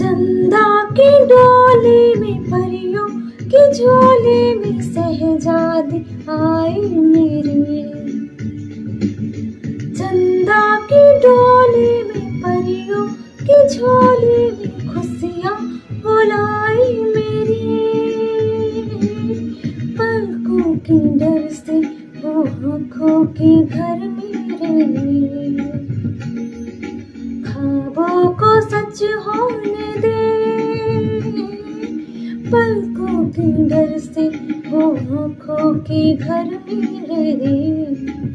चंदा की डोली में परियों की झोली में शहजादी आई मेरी। चंदा की डोली में परियों की झोली में खुशियाँ बुलाई मेरी। पलकों की डर से वो आँखों के घर मेरे, ख्वाबों को सच होने दे। पलकों के डर से वो आँखों के घर मेरे।